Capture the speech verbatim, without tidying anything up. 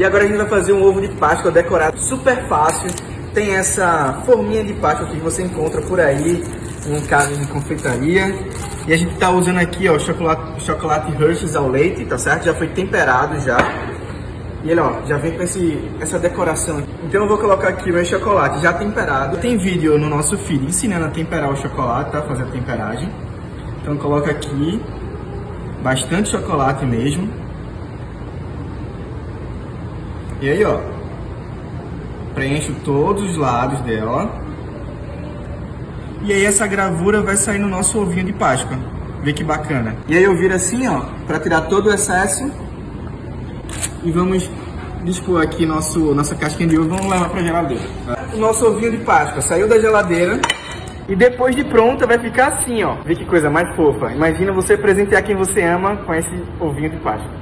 E agora a gente vai fazer um ovo de Páscoa decorado, super fácil. Tem essa forminha de Páscoa que você encontra por aí em casa de confeitaria. E a gente tá usando aqui, ó, chocolate, chocolate Hershey's ao leite, tá certo? Já foi temperado já. E ele, ó, já vem com esse, essa decoração aqui. Então eu vou colocar aqui o meu chocolate já temperado. Tem vídeo no nosso feed ensinando a temperar o chocolate, tá? Fazer a temperagem. Então coloca aqui bastante chocolate mesmo. E aí, ó, preencho todos os lados dela. E aí essa gravura vai sair no nosso ovinho de Páscoa. Vê que bacana. E aí eu viro assim, ó, pra tirar todo o excesso. E vamos dispor aqui nosso, nossa casquinha de ovo, vamos levar pra geladeira. O nosso ovinho de Páscoa saiu da geladeira. E depois de pronta vai ficar assim, ó. Vê que coisa mais fofa. Imagina você presentear quem você ama com esse ovinho de Páscoa.